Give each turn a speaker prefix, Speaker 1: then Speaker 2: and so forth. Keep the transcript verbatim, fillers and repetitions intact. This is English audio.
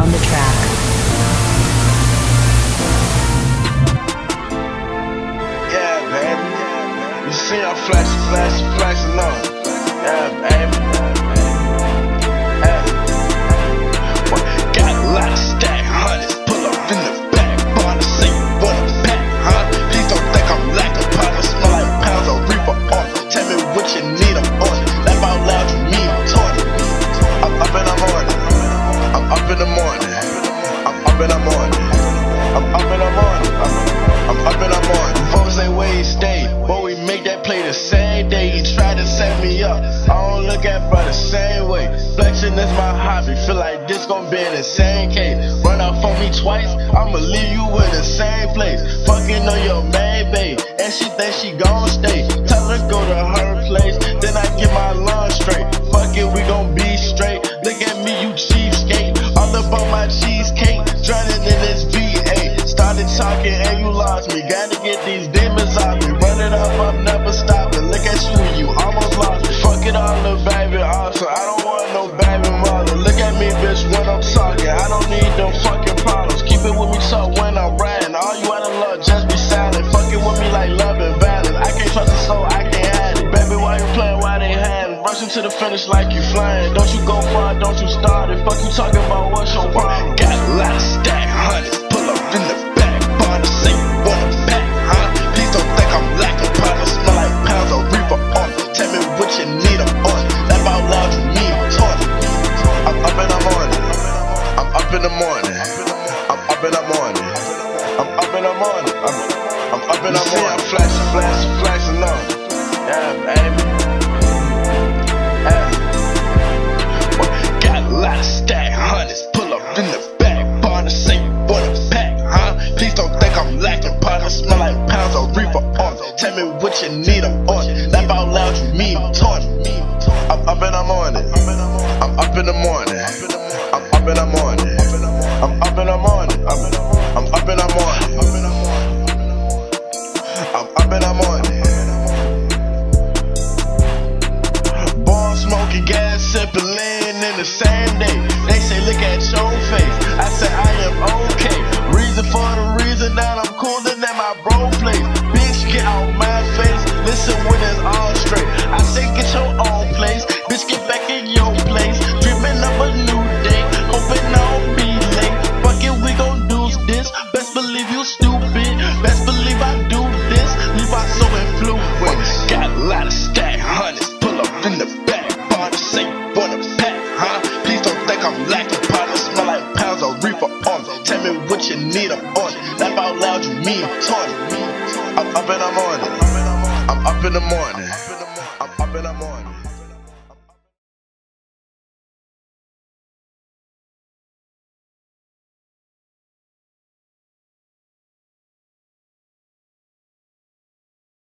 Speaker 1: on the track.
Speaker 2: Yeah, baby. You see I'm flashing, flashing, flashing on. Yeah, baby. Yeah. Well, got a lot of stack hundreds. Pull up in the back, bar to say you wanna pack, huh? Please don't think I'm lacking. Powder smell like pounds of reaper on. Tell me what you need, I'm on it. Laugh out loud to me, I'm torn. I'm up in the morning. I'm up in the morning. I'm up in the morning. I'm up in the morning. I'm, I'm up in the morning. Folks say where he stay, but we make that play the same day. He tried to set me up. I don't look at for the same way. Flexing is my hobby. Feel like this gon' be in the same case. Run up on me twice, I'ma leave you in the same place. Fucking on your main babe, and she think she gon' stay. Tell her go to her place, then I get my lunch straight. Fuck it, we gon' be straight. Look at me, you cheapskate. All about my cheesecake, drowning in this V eight. Started talking and you lost me. Gotta get these demons off me. Run it up, I'm never stopping. Look at you, you almost lost me. Fuck it all, little baby, awesome. I don't want no baby mother. Look at me, bitch, when I'm talking. I don't need them fucking problems. Keep it with me, talk when I'm riding. All you out of love, just be silent. Fucking with me like love and balance. I can't trust it, so I can't hide it. Baby, why you playing? Why they hiding? Rushing to the finish like you flying. Don't you go far, don't you start it. Fuck you talking about what's your problem? Got a lot of stack hundreds. Pull up in the back, bar to say you wanna pack, huh? Please don't think I'm lacking. Powder smell like pounds of reaper on. Tell me what you need, I'm on. Laugh out loud to me, I'm torn. I'm up in the morning. I'm up in the morning. I'm up in the morning. I'm up in the morning. I'm, I'm up in the morning. I'm flashing, flashing, flashing on. Yeah, baby. Yeah. Well, got a lot of stack hundreds. Pull up in the back, bar to say you wanna pack, huh? Please don't think I'm lacking. Powder smell like pounds of reaper on. Tell me what you need, I'm on. Laugh out loud, you mean I'm torn. I'm up in the morning. I'm up in the morning. I'm up in the morning. I'm up in the morning. I'm, I'm up in the morning. I'm up in the morning. Ball smoking, gas sipping, laying in the same day. They say look at your face. I say I am okay. Reason for the reason that I'm cooler than my bro place. Bitch, get out my face. Listen when it's all straight. I say get your own place. Bitch, get back in your place. Dreaming of a new day. Hoping I don't be late. Fuck it, we gon' do this. Best believe you stupid. Best believe I do this. Leave out so influent. Got a lot of stack hundreds. Pull up in the back. Bar to say you wanna pack, huh? Please don't think I'm lacking. Powder smell like pounds of reaper on. Tell me what you need, I'm on it. Laugh out loud, you mean I'm torn. I'm up in the morning. I'm up in the morning.